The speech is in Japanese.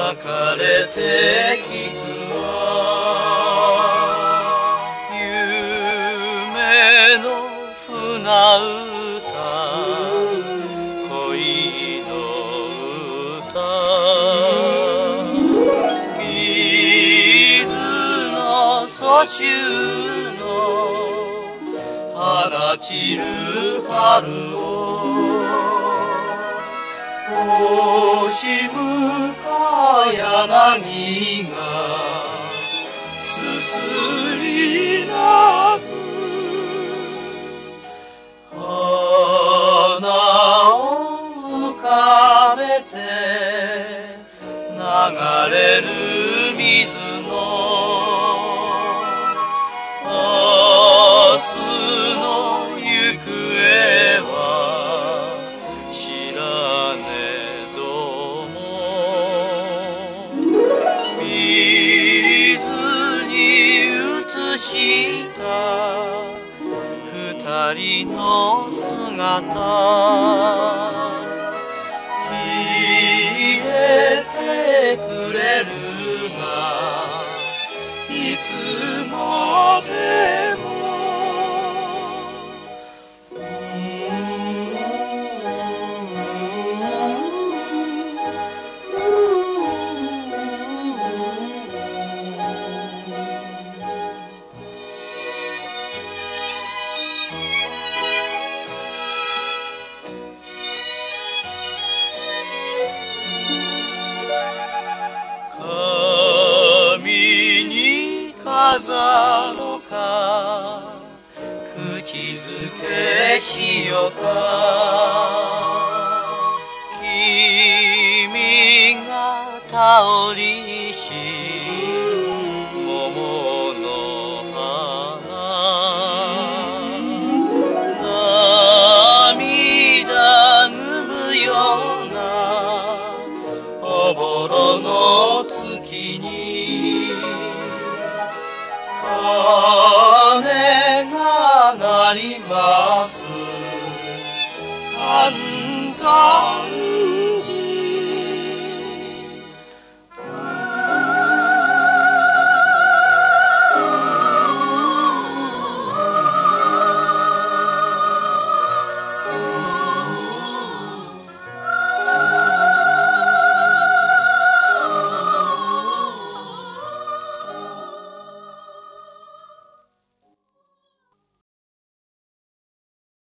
かれて聞くわ。夢の船歌、恋の歌、水の蘇州の放ちる春を、腰向か柳がすすり泣く。花を浮かべて流れる水の明日の行方は知らねども、水に映した二人の姿、消えてくれるがいつまでも。飾ろうか、口づけしようか。君が倒りし桃の花、涙ぐむようなおぼろの月に鐘が鳴ります。